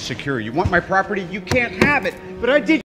secure. You want my property? You can't have it. But I did